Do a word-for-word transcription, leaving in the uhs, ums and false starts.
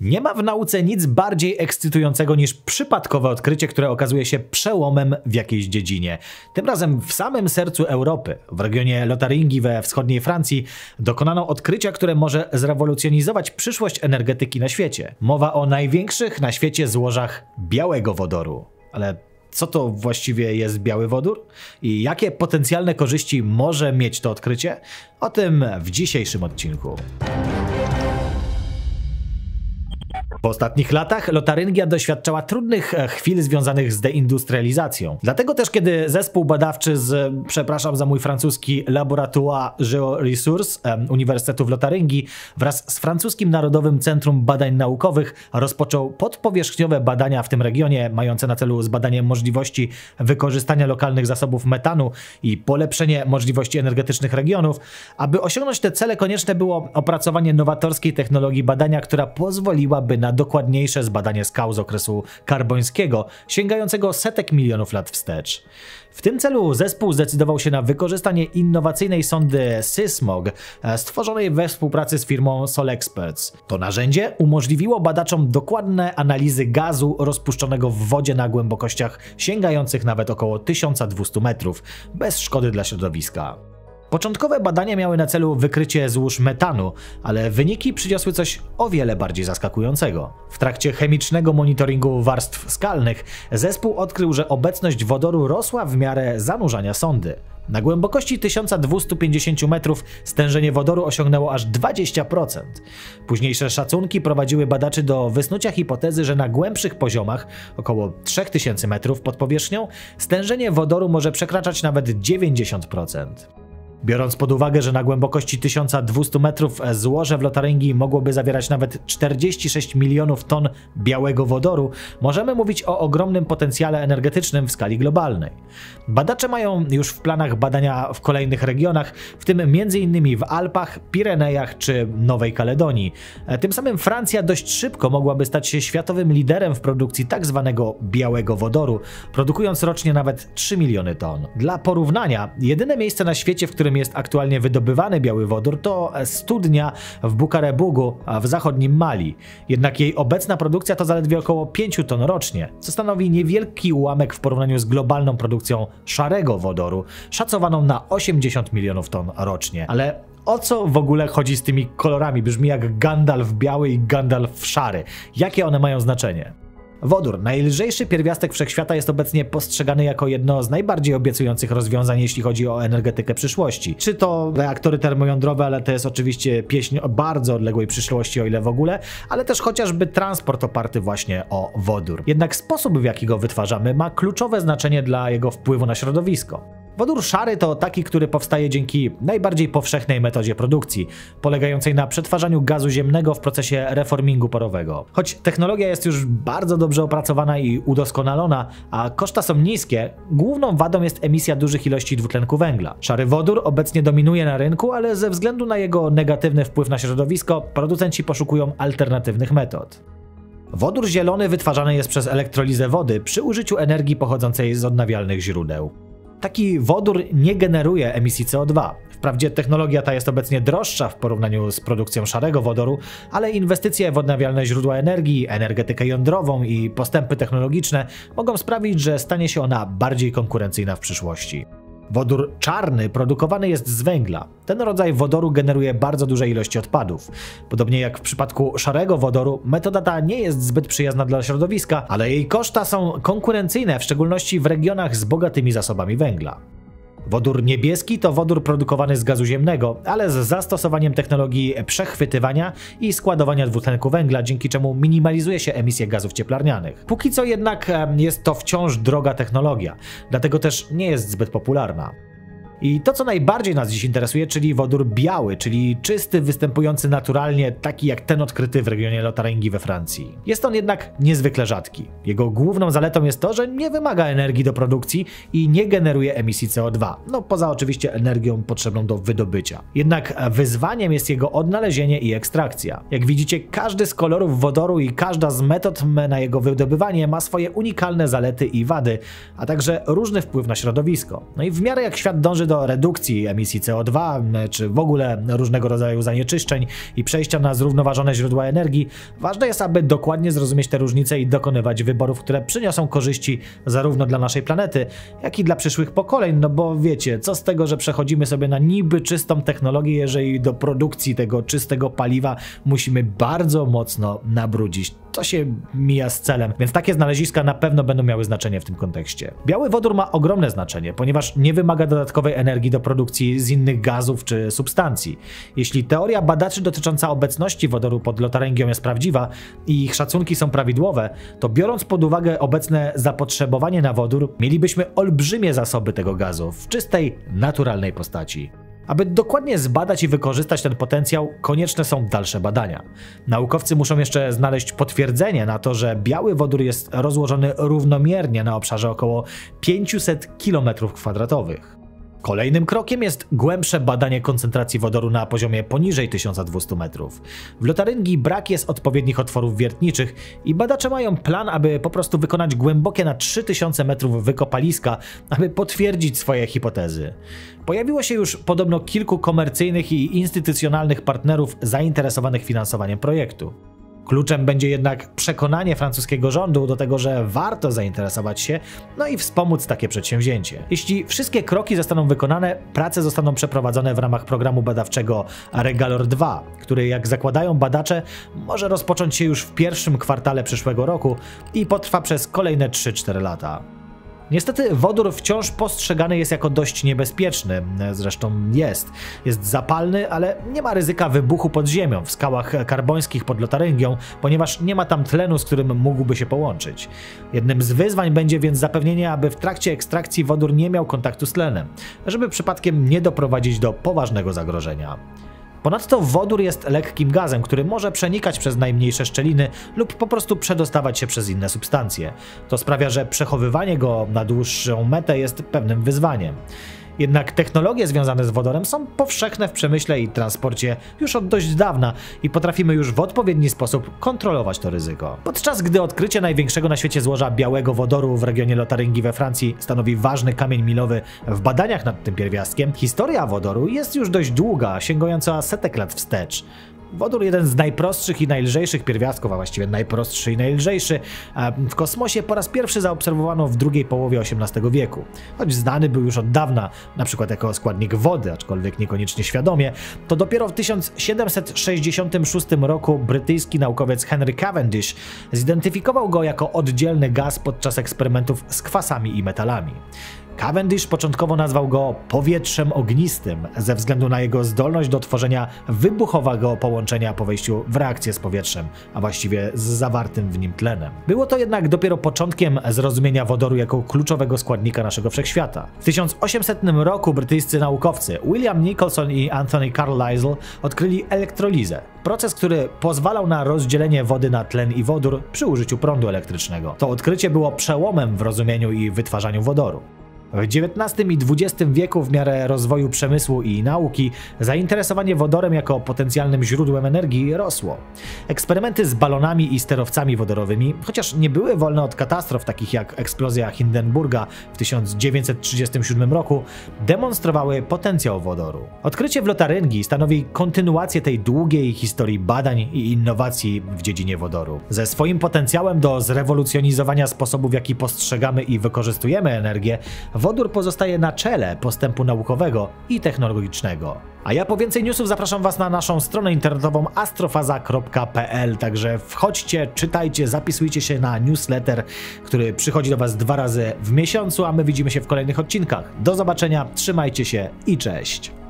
Nie ma w nauce nic bardziej ekscytującego niż przypadkowe odkrycie, które okazuje się przełomem w jakiejś dziedzinie. Tym razem w samym sercu Europy, w regionie Lotaryngii we wschodniej Francji, dokonano odkrycia, które może zrewolucjonizować przyszłość energetyki na świecie. Mowa o największych na świecie złożach białego wodoru. Ale co to właściwie jest biały wodór? I jakie potencjalne korzyści może mieć to odkrycie? O tym w dzisiejszym odcinku. W ostatnich latach Lotaryngia doświadczała trudnych chwil związanych z deindustrializacją. Dlatego też, kiedy zespół badawczy z, przepraszam za mój francuski, Laboratoire Géoresources Uniwersytetu w Lotaryngii wraz z francuskim Narodowym Centrum Badań Naukowych rozpoczął podpowierzchniowe badania w tym regionie, mające na celu zbadanie możliwości wykorzystania lokalnych zasobów metanu i polepszenie możliwości energetycznych regionów, aby osiągnąć te cele konieczne było opracowanie nowatorskiej technologii badania, która pozwoliłaby na dokładniejsze zbadanie skał z okresu karbońskiego, sięgającego setek milionów lat wstecz. W tym celu zespół zdecydował się na wykorzystanie innowacyjnej sondy SysMog, stworzonej we współpracy z firmą SolExperts. To narzędzie umożliwiło badaczom dokładne analizy gazu rozpuszczonego w wodzie na głębokościach sięgających nawet około tysiąc dwieście metrów, bez szkody dla środowiska. Początkowe badania miały na celu wykrycie złóż metanu, ale wyniki przyniosły coś o wiele bardziej zaskakującego. W trakcie chemicznego monitoringu warstw skalnych zespół odkrył, że obecność wodoru rosła w miarę zanurzania sondy. Na głębokości tysiąc dwieście pięćdziesiąt metrów stężenie wodoru osiągnęło aż dwadzieścia procent. Późniejsze szacunki prowadziły badaczy do wysnucia hipotezy, że na głębszych poziomach, około trzy tysiące metrów pod powierzchnią, stężenie wodoru może przekraczać nawet dziewięćdziesiąt procent. Biorąc pod uwagę, że na głębokości tysiąc dwieście metrów złoże w Lotaryngii mogłoby zawierać nawet czterdzieści sześć milionów ton białego wodoru, możemy mówić o ogromnym potencjale energetycznym w skali globalnej. Badacze mają już w planach badania w kolejnych regionach, w tym między innymi w Alpach, Pirenejach czy Nowej Kaledonii. Tym samym Francja dość szybko mogłaby stać się światowym liderem w produkcji tak zwanego białego wodoru, produkując rocznie nawet trzy miliony ton. Dla porównania, jedyne miejsce na świecie, w którym jest aktualnie wydobywany biały wodór, to studnia w Bukarebugu w zachodnim Mali. Jednak jej obecna produkcja to zaledwie około pięć ton rocznie, co stanowi niewielki ułamek w porównaniu z globalną produkcją szarego wodoru, szacowaną na osiemdziesiąt milionów ton rocznie. Ale o co w ogóle chodzi z tymi kolorami? Brzmi jak Gandalf biały i Gandalf szary. Jakie one mają znaczenie? Wodór, najlżejszy pierwiastek wszechświata, jest obecnie postrzegany jako jedno z najbardziej obiecujących rozwiązań, jeśli chodzi o energetykę przyszłości. Czy to reaktory termojądrowe, ale to jest oczywiście pieśń o bardzo odległej przyszłości, o ile w ogóle, ale też chociażby transport oparty właśnie o wodór. Jednak sposób, w jaki go wytwarzamy, ma kluczowe znaczenie dla jego wpływu na środowisko. Wodór szary to taki, który powstaje dzięki najbardziej powszechnej metodzie produkcji, polegającej na przetwarzaniu gazu ziemnego w procesie reformingu parowego. Choć technologia jest już bardzo dobrze opracowana i udoskonalona, a koszta są niskie, główną wadą jest emisja dużych ilości dwutlenku węgla. Szary wodór obecnie dominuje na rynku, ale ze względu na jego negatywny wpływ na środowisko, producenci poszukują alternatywnych metod. Wodór zielony wytwarzany jest przez elektrolizę wody przy użyciu energii pochodzącej z odnawialnych źródeł. Taki wodór nie generuje emisji C O dwa. Wprawdzie technologia ta jest obecnie droższa w porównaniu z produkcją szarego wodoru, ale inwestycje w odnawialne źródła energii, energetykę jądrową i postępy technologiczne mogą sprawić, że stanie się ona bardziej konkurencyjna w przyszłości. Wodór czarny produkowany jest z węgla. Ten rodzaj wodoru generuje bardzo duże ilości odpadów. Podobnie jak w przypadku szarego wodoru, metoda ta nie jest zbyt przyjazna dla środowiska, ale jej koszta są konkurencyjne, w szczególności w regionach z bogatymi zasobami węgla. Wodór niebieski to wodór produkowany z gazu ziemnego, ale z zastosowaniem technologii przechwytywania i składowania dwutlenku węgla, dzięki czemu minimalizuje się emisję gazów cieplarnianych. Póki co jednak jest to wciąż droga technologia, dlatego też nie jest zbyt popularna. I to, co najbardziej nas dziś interesuje, czyli wodór biały, czyli czysty, występujący naturalnie, taki jak ten odkryty w regionie Lotaryngii we Francji. Jest on jednak niezwykle rzadki. Jego główną zaletą jest to, że nie wymaga energii do produkcji i nie generuje emisji C O dwa, no poza oczywiście energią potrzebną do wydobycia. Jednak wyzwaniem jest jego odnalezienie i ekstrakcja. Jak widzicie, każdy z kolorów wodoru i każda z metod na jego wydobywanie ma swoje unikalne zalety i wady, a także różny wpływ na środowisko. No i w miarę jak świat dąży do do redukcji emisji C O dwa, czy w ogóle różnego rodzaju zanieczyszczeń i przejścia na zrównoważone źródła energii, ważne jest, aby dokładnie zrozumieć te różnice i dokonywać wyborów, które przyniosą korzyści zarówno dla naszej planety, jak i dla przyszłych pokoleń, no bo wiecie, co z tego, że przechodzimy sobie na niby czystą technologię, jeżeli do produkcji tego czystego paliwa musimy bardzo mocno nabrudzić. To się mija z celem, więc takie znaleziska na pewno będą miały znaczenie w tym kontekście. Biały wodór ma ogromne znaczenie, ponieważ nie wymaga dodatkowej energii do produkcji z innych gazów czy substancji. Jeśli teoria badaczy dotycząca obecności wodoru pod lotaryngią jest prawdziwa i ich szacunki są prawidłowe, to biorąc pod uwagę obecne zapotrzebowanie na wodór, mielibyśmy olbrzymie zasoby tego gazu w czystej, naturalnej postaci. Aby dokładnie zbadać i wykorzystać ten potencjał, konieczne są dalsze badania. Naukowcy muszą jeszcze znaleźć potwierdzenie na to, że biały wodór jest rozłożony równomiernie na obszarze około pięciuset kilometrów kwadratowych. Kolejnym krokiem jest głębsze badanie koncentracji wodoru na poziomie poniżej tysiąca dwustu metrów. W lotaryngii brak jest odpowiednich otworów wiertniczych i badacze mają plan, aby po prostu wykonać głębokie na trzy tysiące metrów wykopaliska, aby potwierdzić swoje hipotezy. Pojawiło się już podobno kilku komercyjnych i instytucjonalnych partnerów zainteresowanych finansowaniem projektu. Kluczem będzie jednak przekonanie francuskiego rządu do tego, że warto zainteresować się, no i wspomóc takie przedsięwzięcie. Jeśli wszystkie kroki zostaną wykonane, prace zostaną przeprowadzone w ramach programu badawczego Regalor dwa, który, jak zakładają badacze, może rozpocząć się już w pierwszym kwartale przyszłego roku i potrwa przez kolejne trzy cztery lata. Niestety wodór wciąż postrzegany jest jako dość niebezpieczny, zresztą jest. Jest zapalny, ale nie ma ryzyka wybuchu pod ziemią w skałach karbońskich pod lotaryngią, ponieważ nie ma tam tlenu, z którym mógłby się połączyć. Jednym z wyzwań będzie więc zapewnienie, aby w trakcie ekstrakcji wodór nie miał kontaktu z tlenem, żeby przypadkiem nie doprowadzić do poważnego zagrożenia. Ponadto wodór jest lekkim gazem, który może przenikać przez najmniejsze szczeliny lub po prostu przedostawać się przez inne substancje. To sprawia, że przechowywanie go na dłuższą metę jest pewnym wyzwaniem. Jednak technologie związane z wodorem są powszechne w przemyśle i transporcie już od dość dawna i potrafimy już w odpowiedni sposób kontrolować to ryzyko. Podczas gdy odkrycie największego na świecie złoża białego wodoru w regionie Lotaryngii we Francji stanowi ważny kamień milowy w badaniach nad tym pierwiastkiem, historia wodoru jest już dość długa, sięgająca setek lat wstecz. Wodór, jeden z najprostszych i najlżejszych pierwiastków, a właściwie najprostszy i najlżejszy, w kosmosie po raz pierwszy zaobserwowano w drugiej połowie osiemnastego wieku. Choć znany był już od dawna, na przykład jako składnik wody, aczkolwiek niekoniecznie świadomie, to dopiero w tysiąc siedemset sześćdziesiątym szóstym roku brytyjski naukowiec Henry Cavendish zidentyfikował go jako oddzielny gaz podczas eksperymentów z kwasami i metalami. Cavendish początkowo nazwał go powietrzem ognistym ze względu na jego zdolność do tworzenia wybuchowego połączenia po wejściu w reakcję z powietrzem, a właściwie z zawartym w nim tlenem. Było to jednak dopiero początkiem zrozumienia wodoru jako kluczowego składnika naszego wszechświata. W tysiąc osiemsetnym roku brytyjscy naukowcy William Nicholson i Anthony Carlisle odkryli elektrolizę. Proces, który pozwalał na rozdzielenie wody na tlen i wodór przy użyciu prądu elektrycznego. To odkrycie było przełomem w rozumieniu i wytwarzaniu wodoru. W dziewiętnastym i dwudziestym wieku, w miarę rozwoju przemysłu i nauki, zainteresowanie wodorem jako potencjalnym źródłem energii rosło. Eksperymenty z balonami i sterowcami wodorowymi, chociaż nie były wolne od katastrof takich jak eksplozja Hindenburga w tysiąc dziewięćset trzydziestym siódmym roku, demonstrowały potencjał wodoru. Odkrycie w Lotaryngii stanowi kontynuację tej długiej historii badań i innowacji w dziedzinie wodoru. Ze swoim potencjałem do zrewolucjonizowania sposobu, w jaki postrzegamy i wykorzystujemy energię, wodór pozostaje na czele postępu naukowego i technologicznego. A ja po więcej newsów zapraszam Was na naszą stronę internetową astrofaza kropka p l, także wchodźcie, czytajcie, zapisujcie się na newsletter, który przychodzi do Was dwa razy w miesiącu, a my widzimy się w kolejnych odcinkach. Do zobaczenia, trzymajcie się i cześć!